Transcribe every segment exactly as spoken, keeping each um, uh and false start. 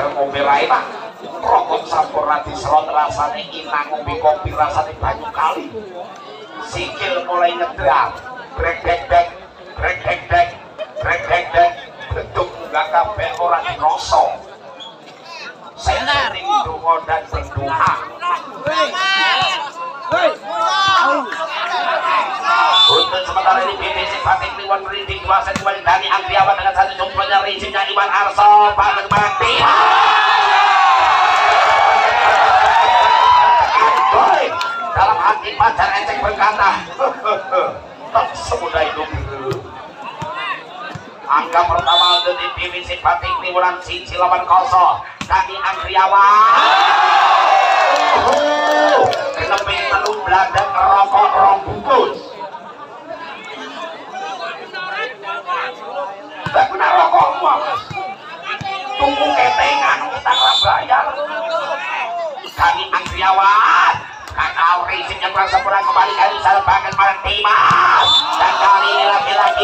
seger ngombe rai pak rokok sampurna diselot rasane inang ngombe kopi rasane banyu kali sikil mulai ngedram brek brek brek brek brek brek brek brek brek bentuk munggah kabeh ora dirasa senar donga dan berdoa untuk sementara ini B B C Batik Kliwon Merinding kuasa kembali dari Andriawan dengan satu jumlahnya rincinya Iwan Arso Pak Mati dalam hati pacar Ecek berkata tak semudah itu angka pertama untuk B B C Batik Kliwon Cici lawan kosong dari Andriawan lebih telung belanda rokok rong bungkus gak guna rokokmu tunggu ketengan kita gak bayar kami Andriawan kakak racing yang kurang sempurna kembali kali salbangan pada Timas dan kali ini lagi-lagi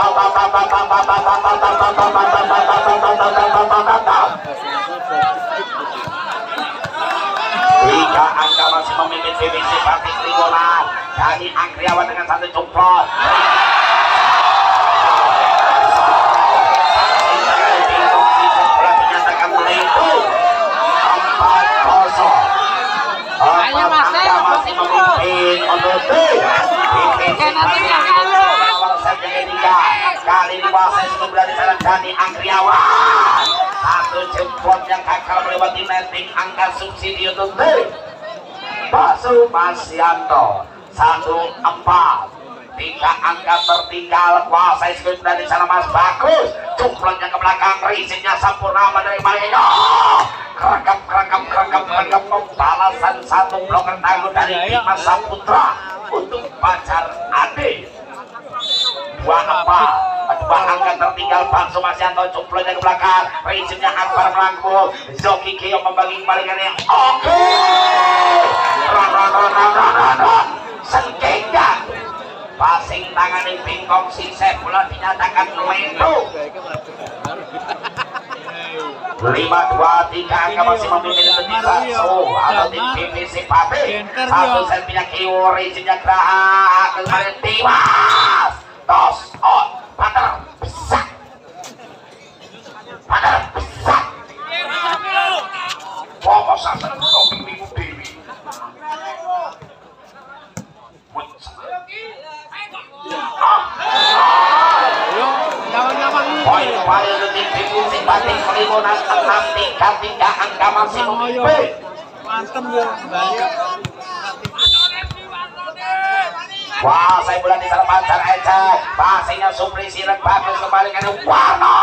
tiga angka masih memimpin B B C Batik Kliwon dari Andriawan dengan satu jumlah empat kosong empat angka masih memimpin untuk B B C Batik awal saja ketiga kali ini wasit sebelah di sana dari Andriawan satu jempol yang gagal melewati netting angka subsidi untuk B Pak Sumasyanto satu empat tiga angka tertinggal kuasa sebelah di sana Mas Bagus jumlahnya ke belakang risiknya sempurna menerima ini kerekam kerekam kerekam kerekam pembalasan satu bloker tangguh dari Dimas Saputra untuk pacar Ade dua apa dua angka tertinggal Pak Sumasyanto jumlahnya ke belakang risiknya Akbar melangkul Zoki Kio membagi kembalikannya oke sengkengga passing tangan Bingkong Sisep bola dinyatakan lendo lima dua tiga angka masih memimpin tim Bakso atau tim B B C Batik satu selfie-nya Kio risiknya Graha kemarin Timas tos on pater besar pater besar pokok sampai kopi minggu dewi poin-poin detik B B C Batik Kliwon enam tiga tiga angka masih memimpin mantap ya balik wah saya bulan di sana pacar Ecek passingnya Supri Sirek bagus kembali ke Warno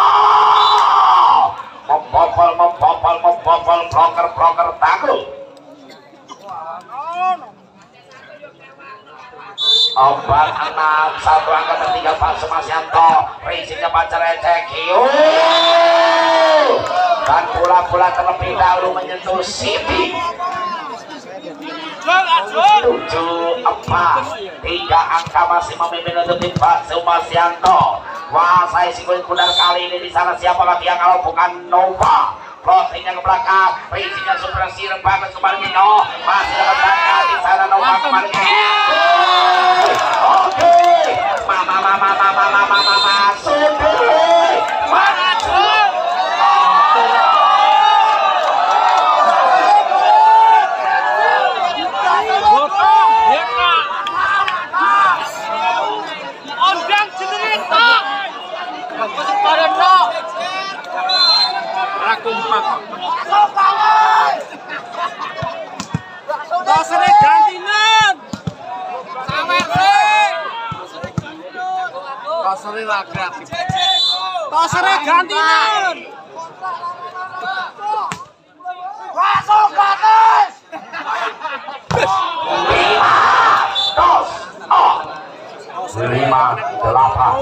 membobol membobol membobol bloker bloker tangguh obat enam satu angka tertinggal Pak Sumasyanto risiknya pacar Ecek Kio dan bola-bola terlebih dahulu menyentuh Siti tujuh empat tiga angka masih memimpin untuk tim Pak Sumasyanto wah saya singgung kudar kali ini di sana siapa lagi yang kalau bukan Nova crossingnya ke belakang risiknya Supra Sirek bagus kembali no masih dapat belakang di sana Nova kembali oke mama mama mama mama mama sudah maju Tosere gantinan. Tosere ra kreatif. Tosere gantinan. Masuk gatis. Tos. Oh. Lima delapan.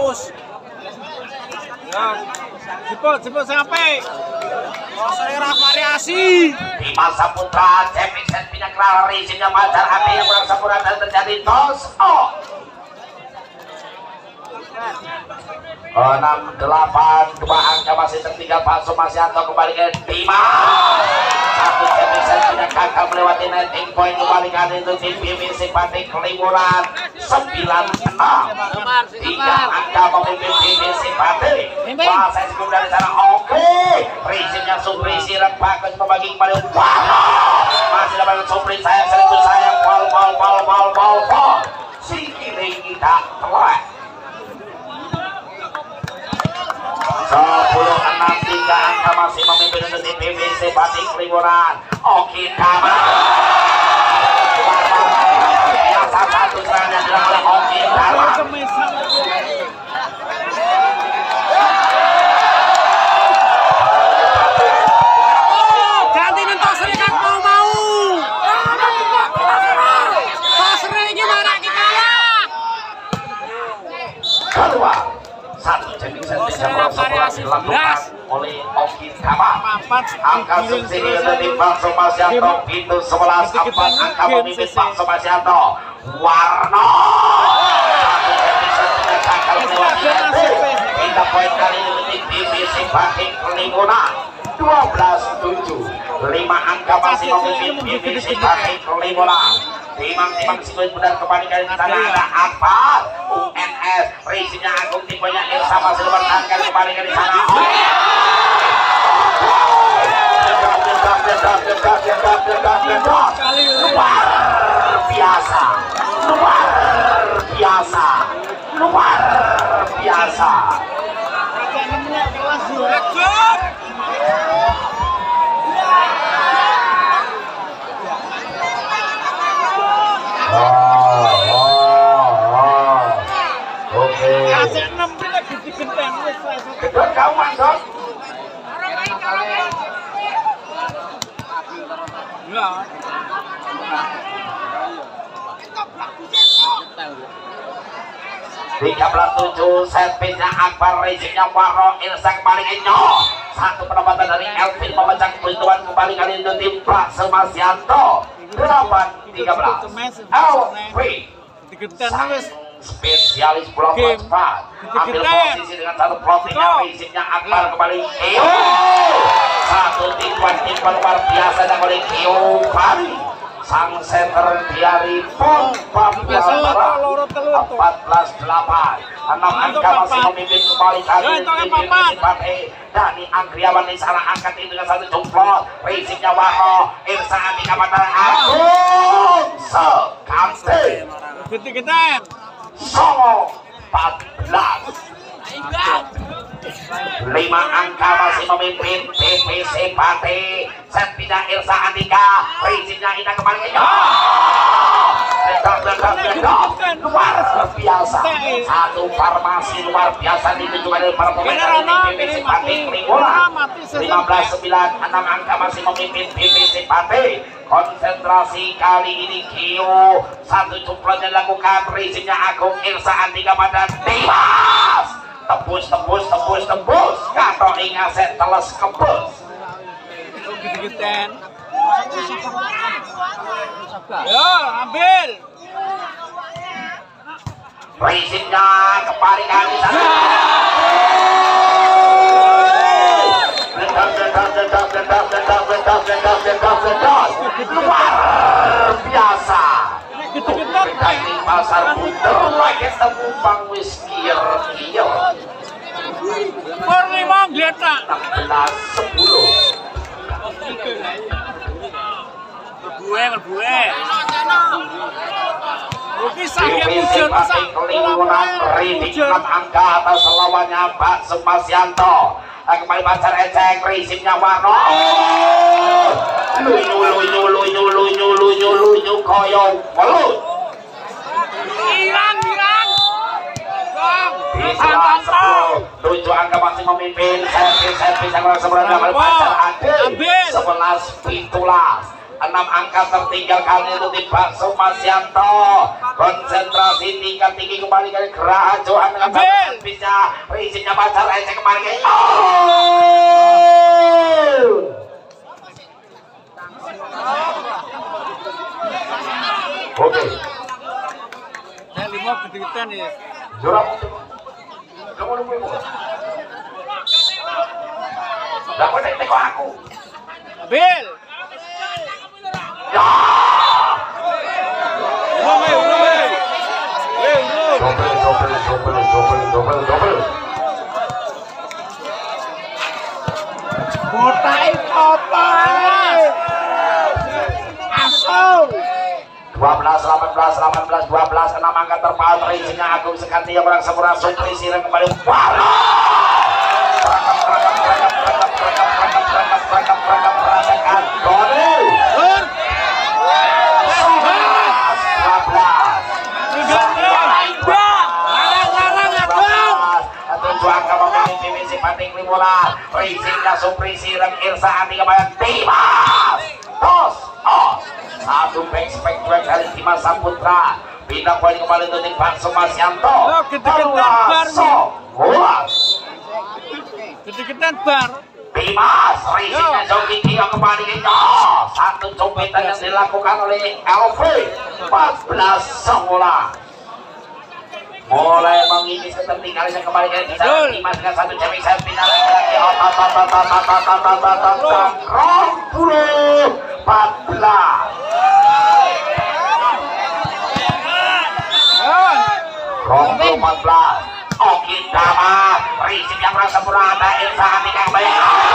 Ya. Cepet cepet sampai. Tosere ra variasi. Dimas Saputra, Cepi Setpinya Klara Risiknya pacar api yang kurang sempurna dan terjadi tos. Oh. enam delapan dua angka masih tertinggal Pak Sumarsianto kembali ke lima satu bisa tidak gagal melewati netting point kembali kali itu tim B B C Batik Liburan sembilan enam tiga angka memimpin B B C Batik proses dari sana oke prinsipnya Supri Sirat bagus membagi kembali wow masih dapat Supri sayang seribu sayang bal bal bal bal bal bal si kiri kita telak sepuluh enam tiga angka masih memimpin untuk tim B B C Batik Liburan oke kabar biasa satu serangan yang dilakukan oke kabar ganti nentok sering kan mau mau tos sering gimana kita kedua satu cending senting yang dilakukan oleh Oki Kama angka subsidi dari Pak Sumarsianto pintu sebelas empat angka memimpin Pak Sumarsianto Warno satu cending senting yang gagal melewati pindah poin kali ini di B B C Batik Liburan dua belas tujuh lima angka masih memimpin B B C Batik Liburan timang-timang sikut benar kembali kali di sana ada apa U N S racingnya Agung tipenya Irsa masih bertahankan kembali kali di sana luar biasa luar biasa luar biasa Kedua kau masuk. tiga belas tujuh servisnya Akbar racingnya Waro Irsa kembali Enyo satu penempatan dari Elvin memecah keuntungan kembali kali itu tim Pak Sumarsianto delapan tiga belas Elvin spesialis blok cepat ambil posisi dengan satu plottingnya racingnya Akbar kembali Kio satu tipuan tipuan luar biasa dan oleh Kio kali sang center dari Pon Papua empat belas delapan enam angka masih memimpin kembali kali ini Dani Anggriawan di sana angkat itu dengan satu jumplot racingnya Waro Irsa Andika Matara Agung sekante Gede-gedean Songo empat belas lima angka masih memimpin B B C Batik set pindah Irsa Andika racingnya Ina kembali ke luar biasa satu farmasi luar biasa ditujukan dari para pemain B B C Batik Liburan lima belas sembilan enam angka masih memimpin B B C Batik konsentrasi kali ini Kio satu jumlahnya dilakukan racingnya Agung Irsa Andika pada Timas tembus tembus tembus tembus kato ingat set teles kebus gede-gedean yo ambil racingnya kembali kali sana luar biasa di pasar puter lagi temu Bang Wiskir Kiyo Purnima Gleta enam belas sepuluh gue gue Oke saya muncul masa Liburan reading enam angka atas lawannya Pak Sumarsianto kembali pacar ecek racingnya Warno luyu luyu luyu luyu luyu luyu koyong melut hilang hilang tujuh angka masih memimpin servis servis yang sebenarnya kembali pacar Ade sebelas pitulas enam angka tertinggal kali itu di Pak Sumarsianto konsentrasi tingkat tinggi kembali kali Geraha Johan dengan satu bisa racingnya pacar ecek kembali ke oke saya lima gede-gedean ya jurap Lah kok nek teko aku. Ambil. Ya. Urung, eh, urung, eh. Eh, urung. Double, double, double, double, double, double. Botai apa? Asal. dua belas, delapan belas, delapan belas, dua belas, enam angka terpaut racingnya Agung Sekanti yang orang sempurna Supri Sireng kembali wala perangkap perangkap perangkap perangkap perangkap perangkap perangkap perangkap perangkap perangkap Doni sebelas, dua belas tujuh angka memilih divisi Pating Limola racingnya Supri Sireng Irsa Andi kembali Dimas tos os satu back spek dua kali Dimas Saputra pindah poin kembali untuk tim Pak Sumasyanto Bolas Gede-gedean bar. Dimas racingnya Joki Tio kembali ke satu copetan yang dilakukan oleh L V empat belas semula mulai menginis ketertinggalannya kembali ke Dimas dengan satu cewek saya pindah lagi empat belas Romplo empat belas Oki Damas Risip yang merasa purada Elsa Atika kembali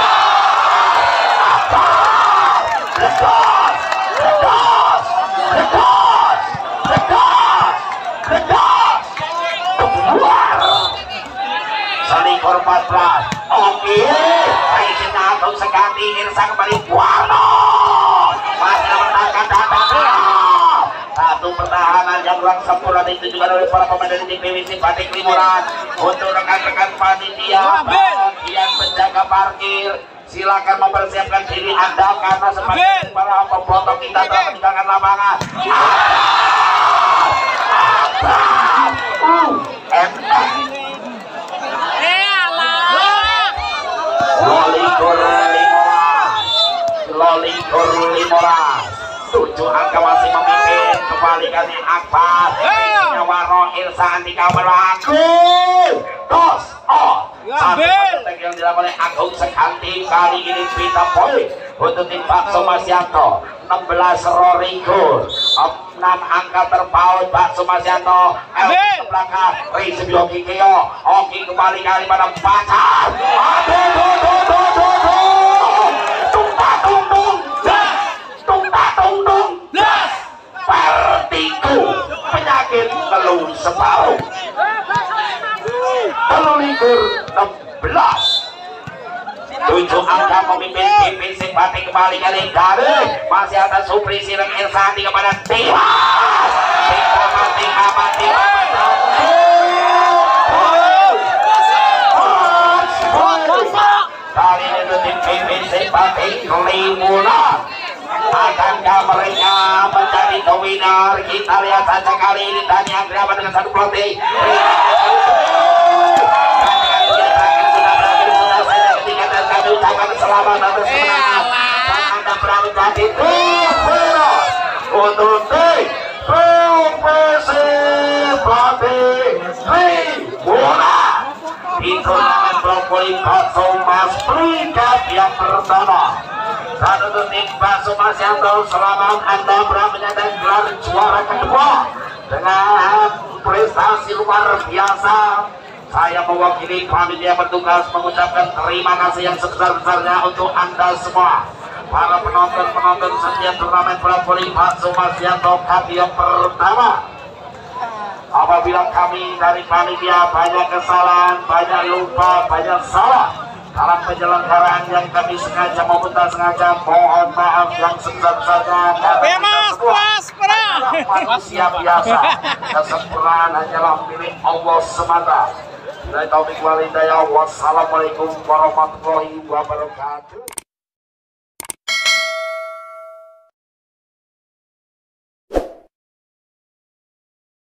ledos ledos ledos ledos ledos keluar Selingkur empat belas Oki Risip Agung Sekanti Elsa kembali Buano masih menangkan datang satu pertahanan yang kurang sempurna ditujukan oleh para pemain dari tim P W C Pating Limuran untuk rekan-rekan panitia bagian penjaga parkir silakan mempersiapkan diri Anda karena sebagai para pemotong kita telah meninggalkan lapangan Lolikur Limoras Lolikur Limoras tujuh angka masih memimpin kembali kali Akbar Waro Ilsa Andika berlaku dos oh satu yang dilakukan oleh Agung Sekanti kali ini pinta poin untuk tim Pak Sumasyanto enam belas Rorikur enam angka terpaut Pak Sumasyanto Elvi ke belakang Rizky Yogi Keo Oki kembali kali pada pacar aduh aduh aduh aduh aduh tumpak tumtung tumpak tung Vertigo penyakit telur separuh telur likur enam belas tujuh angka pemimpin P P C Pating kembali kali dari masih atas Supri Sireng Irsandi kepada Dimas Tiga mati mati kali ini tim P P C Pating Limuran akankah mereka menjadi dominar kita lihat saja kali ini Dani Anggriawan dengan satu pelatih kami ucapkan selamat atas kemenangan dan Anda berani jadi untuk tim P P C Pating Limuran di turnamen blok voli Bakso Mas peringkat yang pertama. Dan untuk tim Pak Sumasyanto selamat Anda berhasil menyatakan gelar juara kedua dengan prestasi luar biasa. Saya mewakili panitia petugas mengucapkan terima kasih yang sebesar-besarnya untuk Anda semua para penonton-penonton setia turnamen bola voli Pak Sumasyanto Cup yang pertama. Apabila kami dari panitia banyak kesalahan, banyak lupa, banyak salah dalam penyelenggaraan yang kami sengaja maupun tak sengaja, mohon maaf yang sebesar-besarnya. Bebas, bebas, manusia biasa, kesempurnaan hanyalah milik Allah semata. Wassalamualaikum warahmatullahi wabarakatuh.